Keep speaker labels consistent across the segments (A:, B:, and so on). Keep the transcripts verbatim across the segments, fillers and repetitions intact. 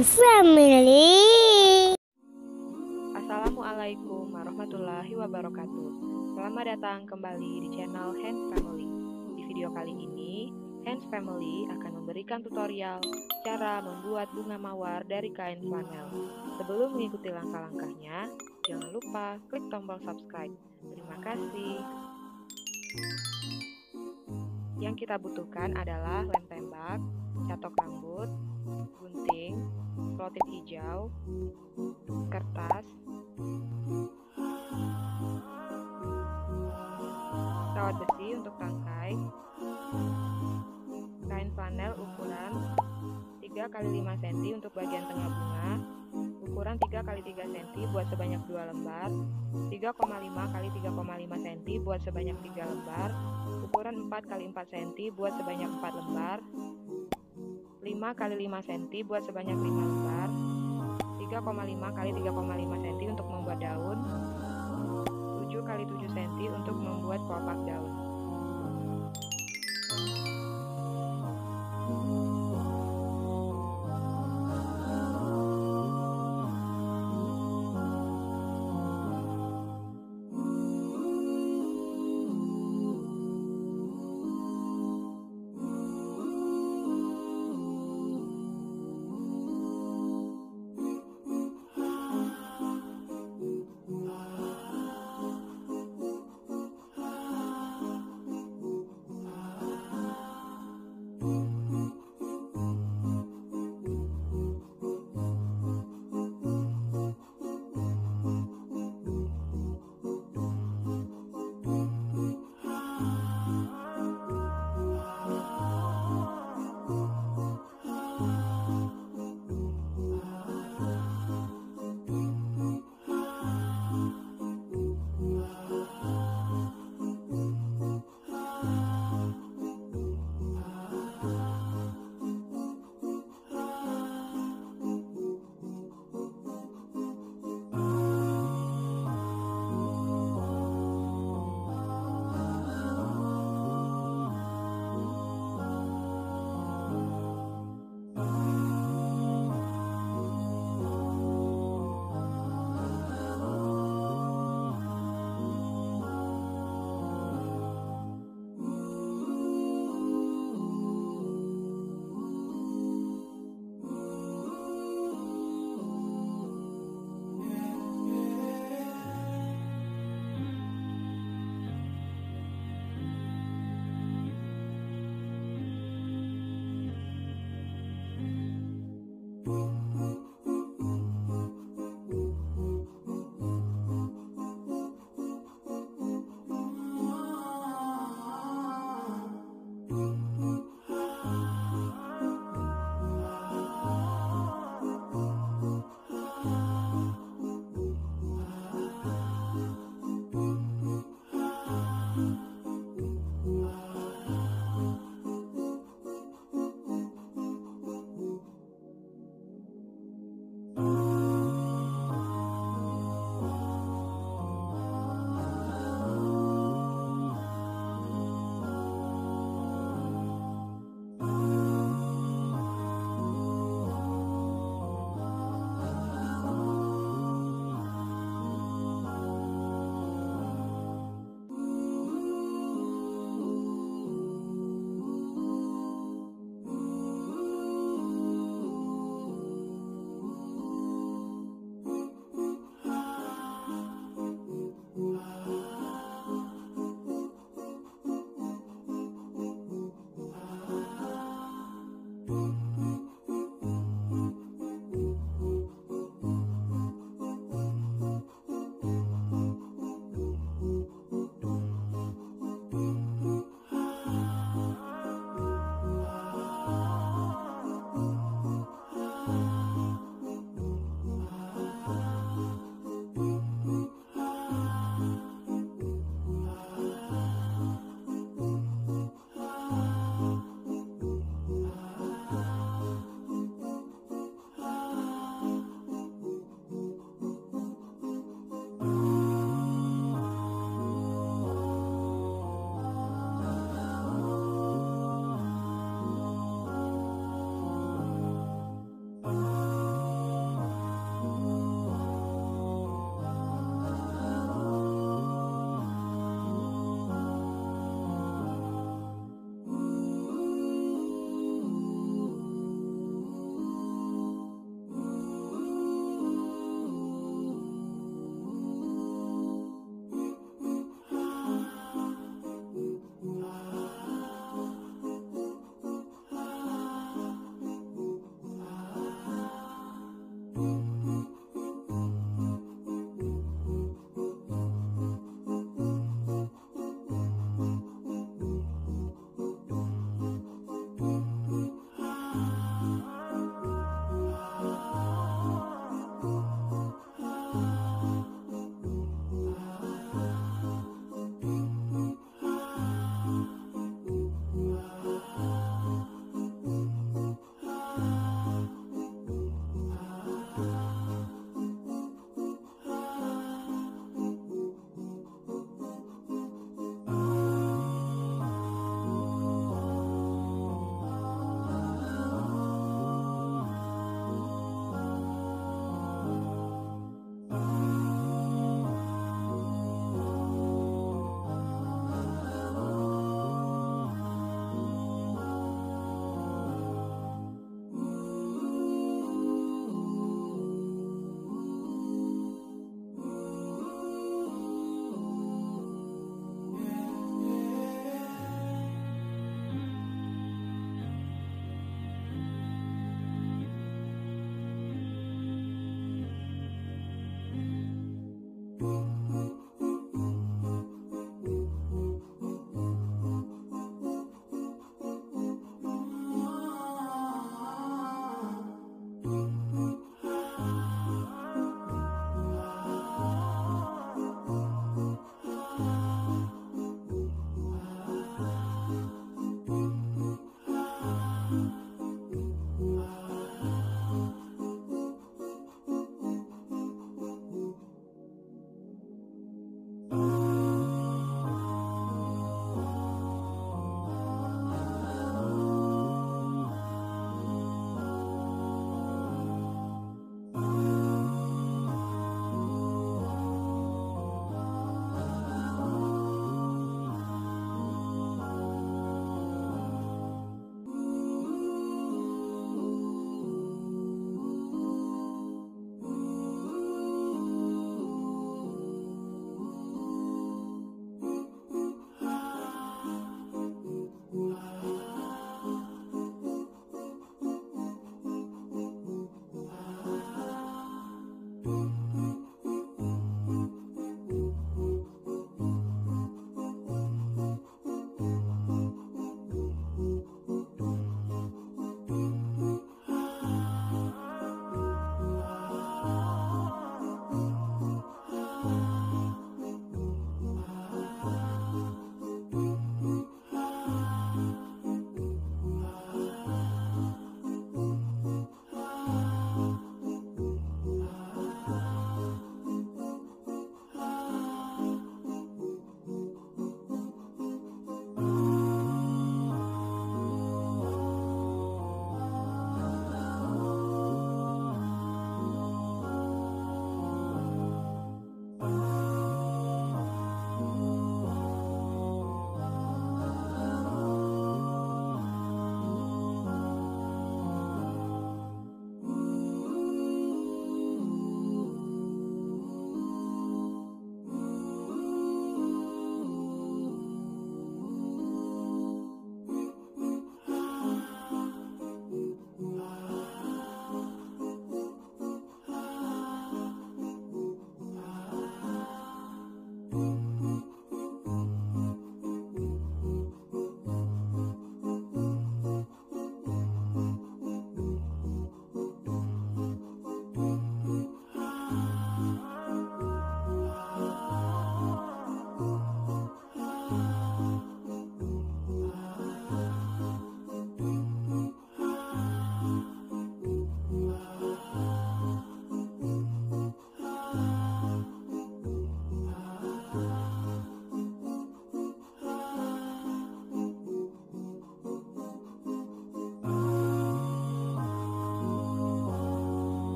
A: and Family.
B: Assalamualaikum warahmatullahi wabarakatuh. Selamat datang kembali di channel Hands Family. Di video kali ini, Hands Family akan memberikan tutorial cara membuat bunga mawar dari kain flanel. Sebelum mengikuti langkah-langkahnya, jangan lupa klik tombol subscribe. Terima kasih. Yang kita butuhkan adalah lem tembak, catok rambut, gunting, selotip hijau, kertas, kawat besi untuk tangkai, kain flanel ukuran tiga kali lima sentimeter untuk bagian tengah bunga, ukuran tiga kali tiga sentimeter buat sebanyak dua lembar, tiga koma lima kali tiga koma lima sentimeter buat sebanyak tiga lembar, ukuran empat kali empat sentimeter buat sebanyak empat lembar, lima kali lima sentimeter buat sebanyak lima lembar, tiga koma lima kali tiga koma lima sentimeter untuk membuat daun, tujuh kali tujuh sentimeter untuk membuat kelopak daun.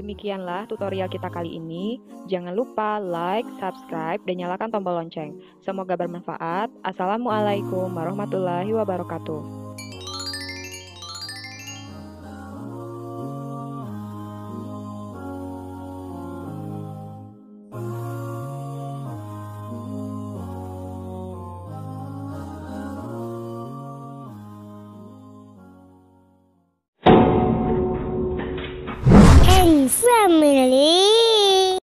B: Demikianlah tutorial kita kali ini. Jangan lupa like, subscribe, dan nyalakan tombol lonceng. Semoga bermanfaat. Assalamualaikum warahmatullahi wabarakatuh.
A: And family.